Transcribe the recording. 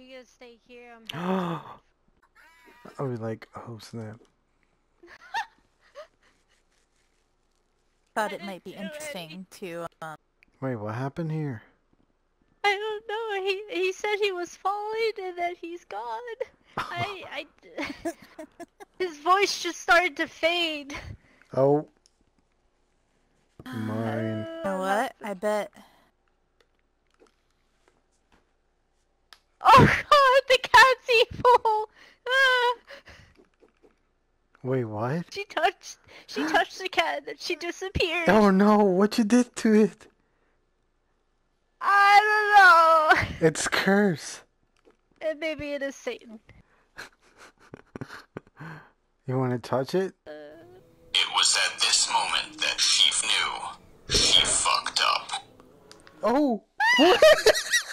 you gonna stay here? I'm having I was like, oh snap. Thought it might be interesting to Wait, what happened here? I don't know. He said he was falling and then he's gone. His voice just started to fade. Oh. Mine. You know what? I bet. Oh god, the cat's evil! Ah. Wait, what? She touched the cat and then she disappeared. Oh no, what you did to it? I don't know. It's cursed. And maybe it is Satan. You want to touch it? It was at this moment that Sheaf knew she fucked up. Oh! What?